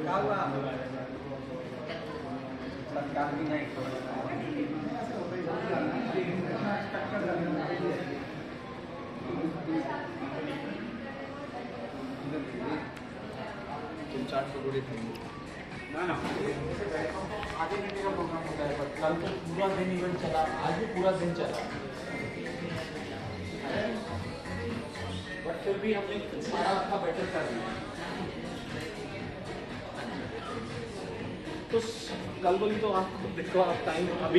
आधे घंटे का प्रोग्राम होता है, बट कल तो पूरा दिन इवेंट चला, आज भी पूरा दिन चला, बट फिर भी हमने सारा आपका बेटर कर दिया। तो कल बोली तो आप देखो, आप टाइम अभी